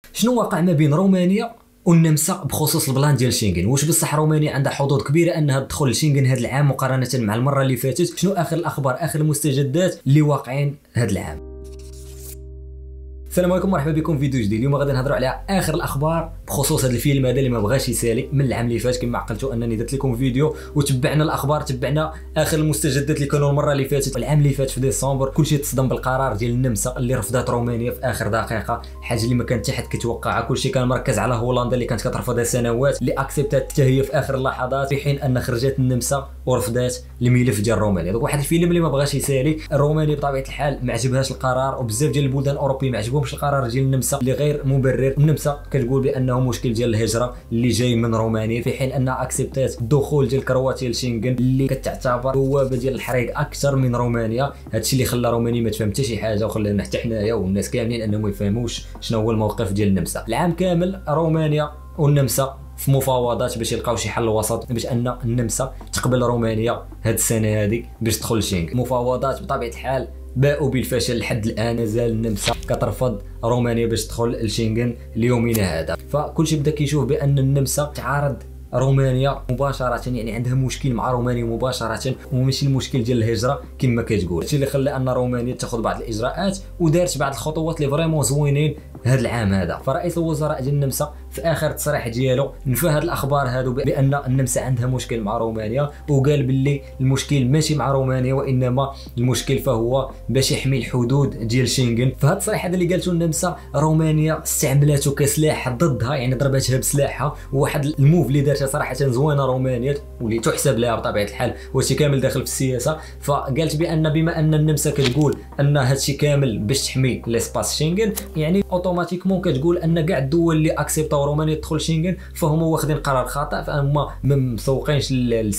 شنو واقع ما بين رومانيا والنمسا بخصوص البلان ديال شينغن؟ واش بصح رومانيا عندها حظوظ كبيره انها تدخل لشينغن هذا العام مقارنه مع المره اللي فاتت؟ شنو اخر الاخبار، اخر المستجدات اللي واقعين هذا العام؟ السلام عليكم، مرحبا بكم في فيديو جديد. اليوم غادي نهضروا على اخر الاخبار بخصوص هذا الفيلم هذا اللي ما بغاش يسالي من العام اللي فات. كما عقلتوا انني درت لكم فيديو وتبعنا الاخبار، تبعنا اخر المستجدات اللي كانوا المره اللي فاتت. العام اللي فات في ديسمبر كلشي تصدم بالقرار ديال النمسا اللي رفضت رومانيا في اخر دقيقه، حاجه اللي ما كانت حتى حد كيتوقعها. كلشي كان مركز على هولندا اللي كانت كترفضها سنوات، اللي اكسبتات حتى هي في اخر اللحظات، في حين ان خرجت النمسا ورفضات الملف ديال رومانيا. دونك واحد الفيلم اللي ما بغاش يسالي. رومانيا بطبيعه الحال ما عجبهاش القرار، وبزاف ديال البلدان الاوروبيه ما عجبهمش القرار ديال النمسا اللي غير مبرر. النمسا كتقول بانه مشكل ديال الهجره اللي جاي من رومانيا، في حين انها اكسبتات الدخول ديال كرواتيا لشينغن اللي كتعتبر بوابه ديال الحريق اكثر من رومانيا. هادشي اللي خلى رومانيا ما تفهم حتى شي حاجه، وخلانا حتى حنايا والناس كاملين انهم ما يفهموش شنو هو الموقف ديال النمسا. العام كامل رومانيا والنمسا في مفاوضات باش يلقاو شي حل وسط باش ان النمسا تقبل رومانيا هاد السنه هذه باش تدخل شينغن. مفاوضات بطبيعه الحال باءوا بالفشل لحد الان. مازال النمسا كترفض رومانيا باش تدخل لشينغن ليومنا هذا. فكلشي بدا كيشوف بان النمسا تعارض رومانيا مباشره، يعني عندها مشكل مع رومانيا مباشره، وماشي المشكل ديال الهجره كما كتقول. هادشي اللي خلى ان رومانيا تاخذ بعض الاجراءات ودارت بعض الخطوات اللي فريمون زوينين هذا العام هذا. فرئيس الوزراء ديال النمسا في اخر تصريح ديالو نفى هاد الاخبار هادو بان النمسا عندها مشكل مع رومانيا، وقال باللي المشكل ماشي مع رومانيا وانما المشكل فهو باش يحمي الحدود ديال شينغن. فهاد التصريح هذا اللي قالته النمسا رومانيا استعملته كسلاح ضدها، يعني ضربتها بسلاحها. وواحد الموف اللي دارتها صراحه زوينه رومانيا واللي تحسب لها بطبيعه الحال، وهادشي كامل داخل في السياسه. فقالت بان بما ان النمسا كتقول ان هادشي كامل باش تحمي ليسباس شينغن، يعني اوتوماتيكمون كتقول ان كاع الدول اللي اكسبتاو رومانيا تدخل شينغن فهم واخدين قرار خاطئ، فهم ما مسوقينش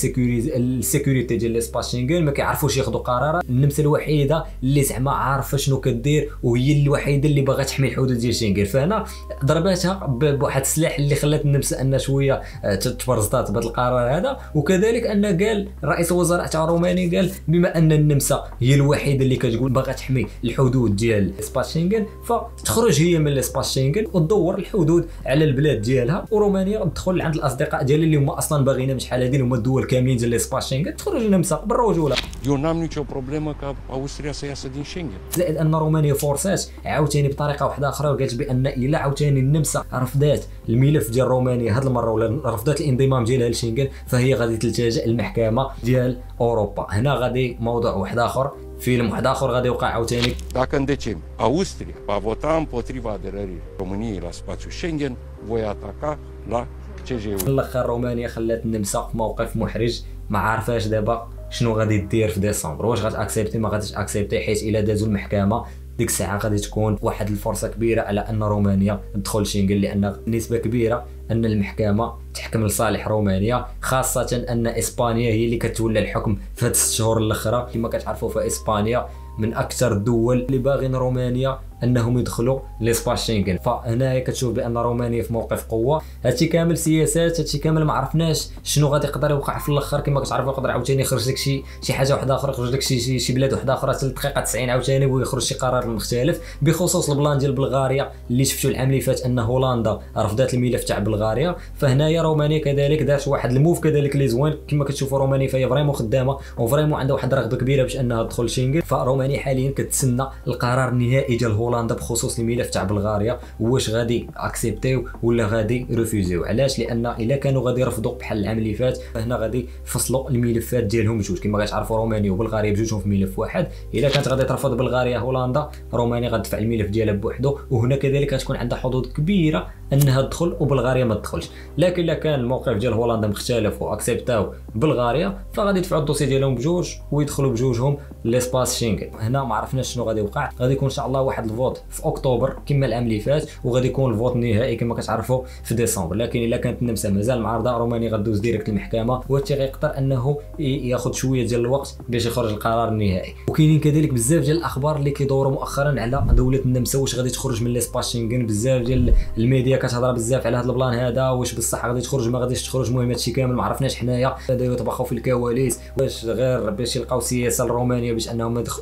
السيكوريتي ديال ليسباس شينغن، ما كيعرفوش ياخذوا قرارات. النمسا الوحيده اللي زعما عارفه شنو كدير، وهي الوحيده اللي باغا تحمي الحدود ديال شينغن. فهنا ضرباتها بواحد السلاح اللي خلات النمسا ان شويه تبرزطات بهذا القرار هذا. وكذلك ان قال رئيس الوزراء تاع رومانيا قال بما ان النمسا هي الوحيده اللي كتقول باغا تحمي الحدود ديال ليسباس شينغن، فتخرج هي من ليسباس شينغن وتدور الحدود على البلاد ديالها، ورومانيا تدخل عند الاصدقاء ديالها اللي هما اصلا باغيين من شحال هادي، هما الدول كاملين ديال ليسباس شينغن. تخرج النمسا بالرجوله. Eu n-am nicio problemă ca Austria să iasă din Schengen. زائد ان رومانيا فورسات عاوتاني بطريقه واحده اخرى، وقالت بان الا عاوتاني النمسا رفضات الملف ديال رومانيا هذه المره ولا رفضات الانضمام ديالها لشينغن، فهي غادي تلتجئ للمحكمه ديال اوروبا. هنا غادي موضوع واحد اخر، فيلم واحد اخر غادي يوقع عاوتاني. Dacă în decembrie Austria va vota împotriva aderării României la spațiul Schengen, voi ataca la CJU. الاخر رومانيا خلات النمسا في موقف محرج، ما عارفاش دابا شنو غادي دير في ديسمبر. واش غاتاكسبتي ما غاديش اكسبتي، حيت الا دازوا المحكمه ديك الساعه غادي تكون واحد الفرصه كبيره على ان رومانيا تدخل شينغن، لان نسبه كبيره ان المحكمه تحكم لصالح رومانيا، خاصه ان اسبانيا هي اللي كتولى الحكم في هاد 6 شهور الاخرى. كما كتعرفوا فاسبانيا من اكثر الدول اللي باغين رومانيا انهم يدخلوا ليسباس شينغن. فهنايا كتشوف بان رومانيا في موقف قوه. هادشي كامل سياسات، هادشي كامل ما عرفناش شنو غادي يقدر يوقع في الاخر. كما كتعرفوا يقدر عاوتاني يخرج لك شي حاجه واحده اخرى، يخرج لك شي بلاد واحده اخرى حتى الدقيقه 90 عاوتاني ويخرج شي قرار مختلف. بخصوص البلان ديال بلغاريا اللي شفتوا العام اللي فات ان هولندا رفضت الملف تاع بلغاريا، فهنايا رومانيا كذلك دارت واحد الموف كذلك اللي زوين. كما كتشوفوا رومانيا فهي فريمون خدامه وفريمون عندها واحد الرغبه كبيره باش انها تدخل شينغن. فرومانيا حاليا كتسنى القرار النهائي ديال هولندا بخصوص الملف تاع بلغاريا، واش غادي اكسبتيو ولا غادي ريفوزيو. علاش؟ لان الا كانوا غادي يرفضوا بحال العام اللي فات فهنا غادي يفصلوا الملفات ديالهم بجوج. كما كتعرفوا رومانيا وبلغاريا بجوجهم في ملف واحد. الا كانت غادي ترفض بلغاريا هولندا، رومانيا غتدفع الملف ديالها بوحده، وهنا كذلك غتكون عندها حظوظ كبيره انها تدخل وبلغاريا ما تدخلش. لكن الا كان الموقف ديال هولندا مختلف واكسبتاو بلغاريا، فغادي يدفعوا الدوسي ديالهم بجوج ويدخلوا بجوجهم ليسباس شينغن. هنا ما عرفناش شنو غادي يوقع. غادي يكون ان شاء الله واحد الفوت في اكتوبر كما العام اللي فات، وغادي يكون الفوت النهائي كما كتعرفوا في ديسمبر. لكن الا كانت النمسا مازال معارضه، رومانيا غدوز ديريكت للمحكمه، وهادشي غيقدر انه ياخذ شويه ديال الوقت باش يخرج القرار النهائي. وكاينين كذلك بزاف ديال الاخبار اللي كيدوروا مؤخرا على دوله النمسا، واش غادي تخرج من ليسباس شينغن. بزاف ديال الميديا كتهضر بزاف على هذا البلان هذا، واش بصح غادي تخرج ما غاديش تخرج. المهم هادشي كامل ما عرفناش حنايا، بداو يطبخوا في الكواليس واش غير باش يلقاو سياسه لرومانيا باش انهم المهم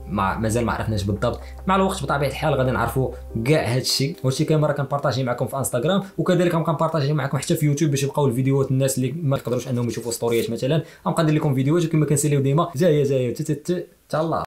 مازال ما عرفناش بالضبط. مع الوقت بطبيعه الحال غادي نعرفوا كاع هذا الشيء. وهادشي كاين مره كنبارطاجي معكم في انستغرام، وكذلك غنبقى نبارطاجي معكم حتى في يوتيوب باش يبقاو الفيديوهات الناس اللي ما يقدروش انهم يشوفوا ستوريات مثلا. غنبقى ندير لكم فيديوهات وكما كنساليو ديما جايه تا الله.